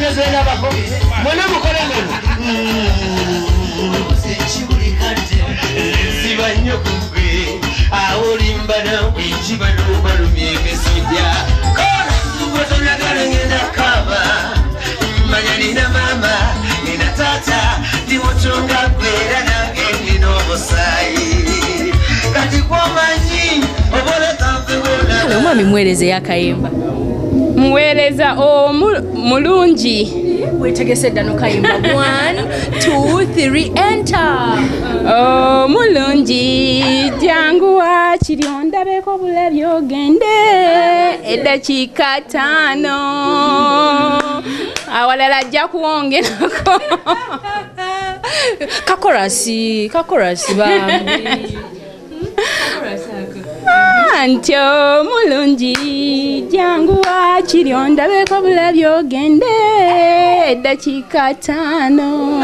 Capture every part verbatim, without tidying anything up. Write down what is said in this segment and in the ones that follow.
zena bako mwana mukole ngono sechibuli kate sibanyo kubwe awolimba na wichibalo balumyeke sibya kona ngotona galengena kaba manyani na mama nina tata diwochonga kwera na geni no bosai kati kwa manyi obole tampe wona Hello mami mweleze yakayimba Mweleza o mulungi wetegese dano kayimba one two three enter o mulungi jangu wa kirionda beko bulabyo gende edakika tano awalala ajja kuwongerako kakorasi kakorasi bambi Antyo mulungi jangu wa kirionda beko bulabyo gende edakika tano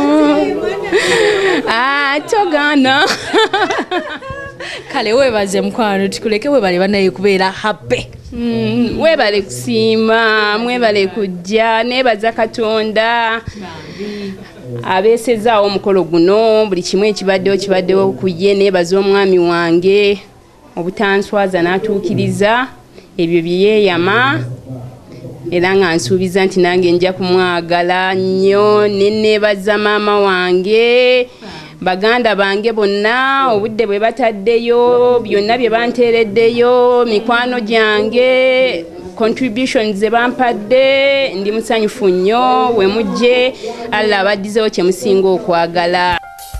atogana kale webaze mkwano tukuleke webale banaye kubeera happy mm, webale kusiima mwebale kujja nebaza Katonda abeesezaawo omukolo guno buli kimu ekibaddewo kibaddewo kuye nebaza omwami wange obutanswaza n'atuukiriza ebyo byeyama era nga nsuubiza nti nange nja kumwagala nnyo neneebaza maama wange baganda bange bonna obudde bwe bataddeyo byonna bye banteereddeyo mikwano gyange contributions ze bampadde ndi musanyufu nnyo we mujje Allah abaddizeewo kye musinga okwagala.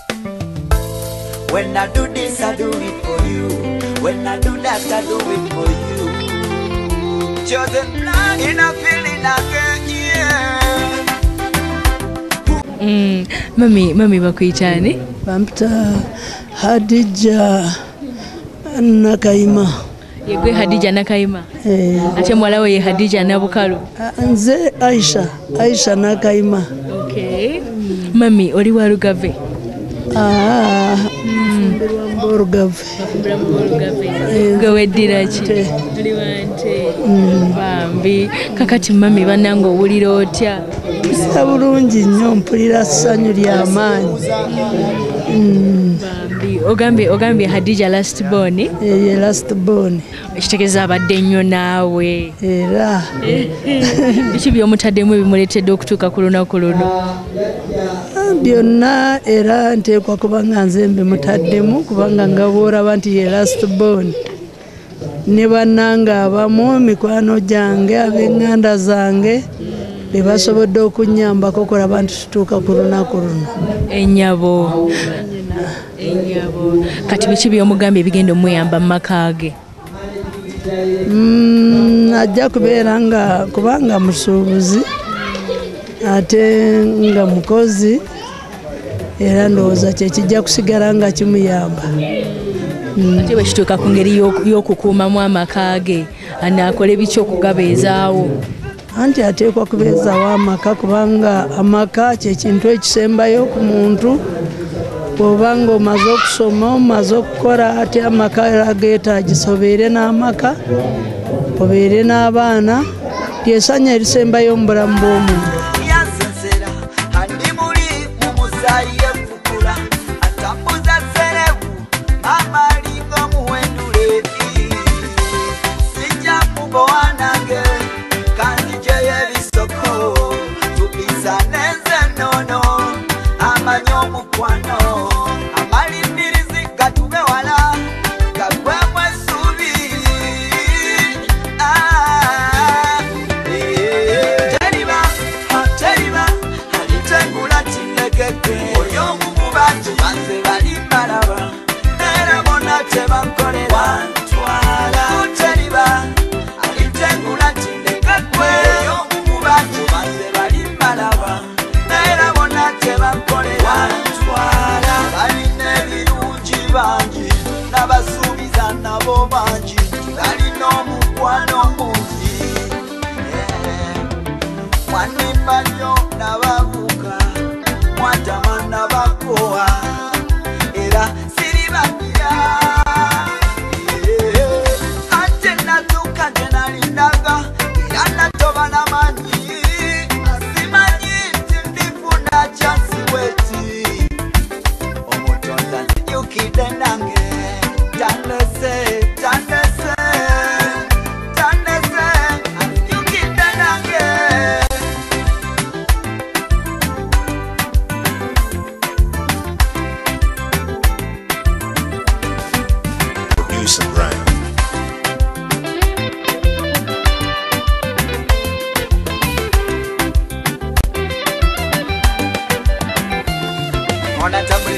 When I do this, I do it for you. When I do that, I do it for you. Chosen plan in a feeling again, yeah. Mm, mami, mami bakuyitani? Bampita Hadija Nakayima. Yegwe Hadija Nakayima. Eh. Ate mwala we Hadija Nabukalu. Nze Aisha, Aisha Nakayima. Okay. Mm. Mami, oli wa Lugave? Ah, mfumbirwa Mborugave. Mfumbirwa Mborugave. Gwe weddira ki? Oli wante. Bambi, kakati mami banange owulira otya? Mpulira bulungi nnyo, mpulira ssanyu ly'amaanyi. Bambi, ogambye ogambye Hadija last born? Ye last born. Ekitegeeza abadde nnyo naawe. Era. Biki by'omutaddemu ebimuleetedde okutuuka ku lunaku luno? Byonna era nteekwa kubanga nze mbimutaddemu kubanga nga bw'olaba nti ye last born. Ne bannange abamu mikwano gyange ab'eŋŋanda zange be basobodde okunnyambako okulaba nti tutuuka ku lunaku luno. Ennyabo. Ennyabo. Kati biki by'omugambye ebigenda omweyamba mu maka ge? Ajja kubeera nga kubanga musuubuzi ate nga mukozi era ndowooza kye kijja kusigala nga kimuyamba. Ate bwe kituuka ku ngeri y'okukuumamu amaka ge anaakola ebiki okugabeezaawo? Anti ateekwa kubeezaawo amaka kubanga amaka kye kintu ekisembayo ku muntu. Bw'obanga omaze okusoma omaze okukola ate amaka geetaagisa obeere n'amaka obeere n'abaana lyesanya erisembayo mu bulamu bw'omuntu.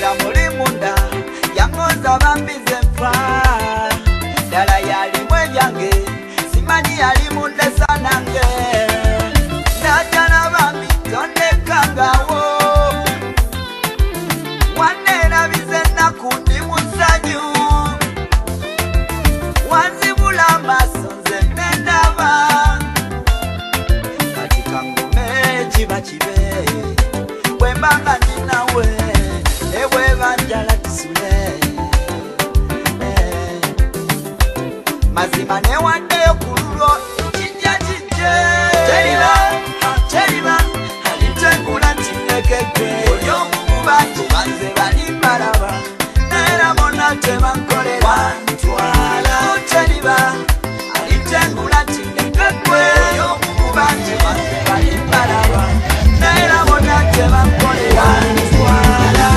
munda muli munda yangoza bambize nfa dala yalimwe yange simani yalimu ndesa nange natana bambi tondekangawo wanera bize nakundi musanyu wanzibula amaso nze nendaba katika ngume kiba kibe bwembanga ninawe ewe banjala kisule mazima newaddeyo kululo kijja kijje teriba teriba alitengula tinekeke olyomukuba tubanze balimbalaba era bonna tebankolera ntwala teriba alitengula tinekeke olyomukuba tubanze balimbalaba era bonna tebankolera ntwala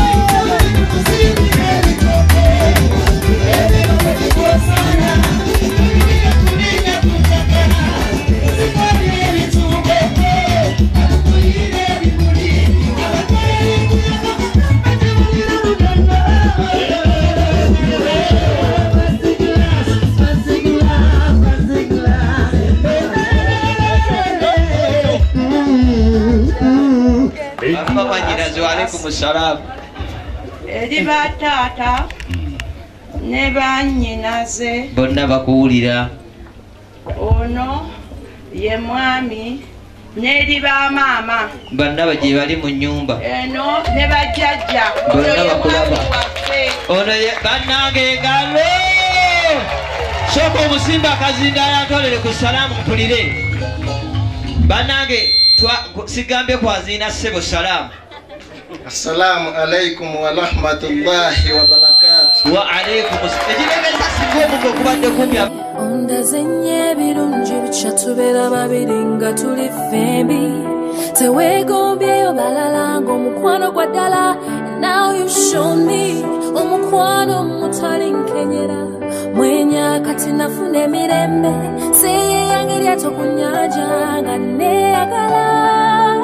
Waalaikum salam. Eri batata ne banyinaze Bonna bakuwulira. Ono ye mwami neri ba mama. Banna baje bali mu nyumba. Eno ne bajjajja. Bonna bakulaba. Ono ye bannange ngalo. Soko omusimba akazinda yatolere ku salamu mpulire. Bannange sigambye kwazina sebo salamu. Assalamu alaikum wa rahmatullahi wa barakatuh. Wa alaikum assalam. Ondazenye birungi bichatubera babiri nga tuli fembi tewegombyeyo balala ng'omukwano gwa ddala. Now you show me omukwano mutali nkenyera mwenya kati nafuna emirembe seye yange lyato ku nnyanja nga neeyagala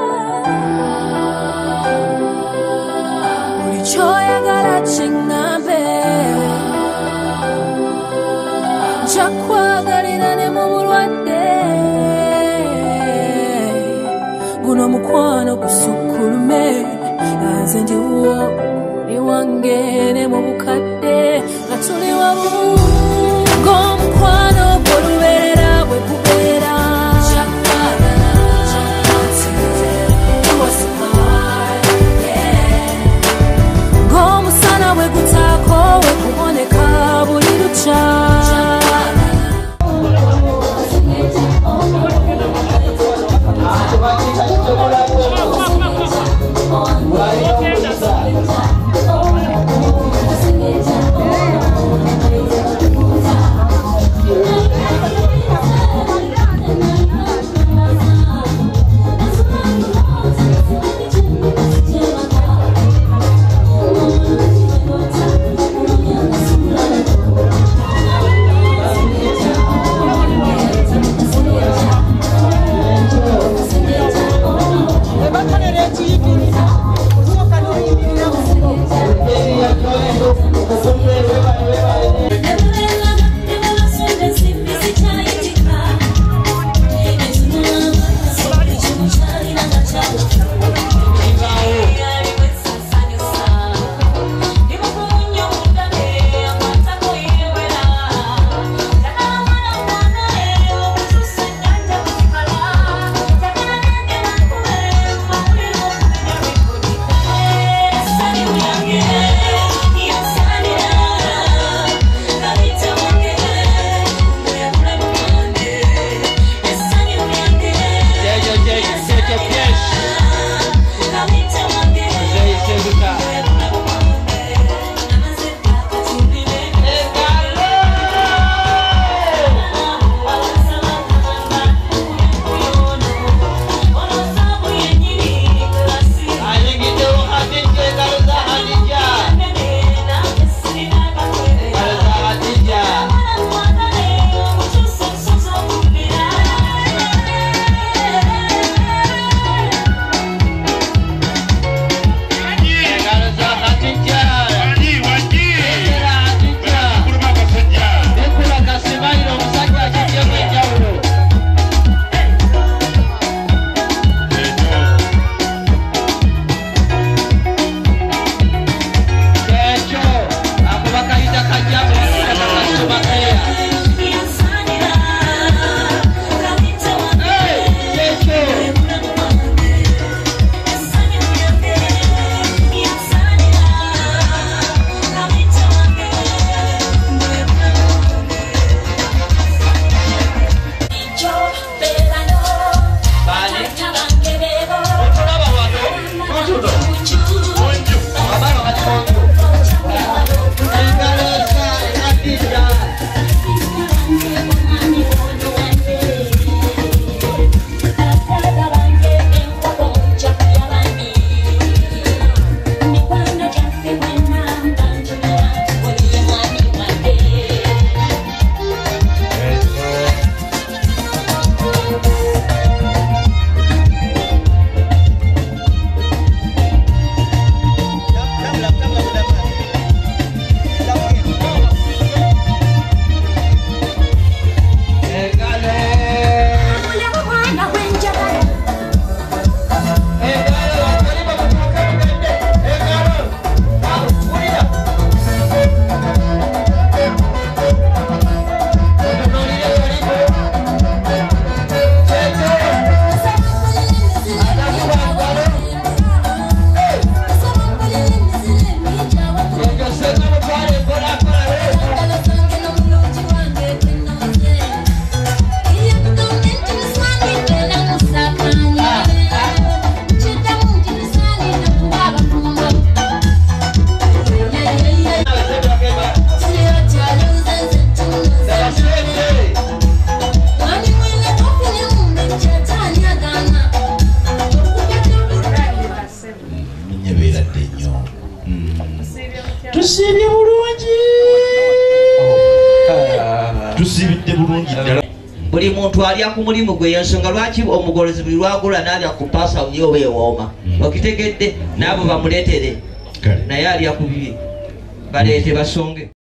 choyagala chingambe chakwagalira ne mu bulwadde guno mukwano gusukulume nze ndiwo ni wange ne mu bukadde nga tuli wamu ng'omukwano gw'olubeera bwe gubeera Gomusana we gutako we kuboneka buli lucha tusiibye bulungi tusiibidde bulungi ddala buli muntu alya ku mulimu gwe yensonga lwaki omugolozi buli lwagula n'alya ku paasa yoba ewooma okitegedde n'abo bamuleetere naye alya ku bibi baleete basonge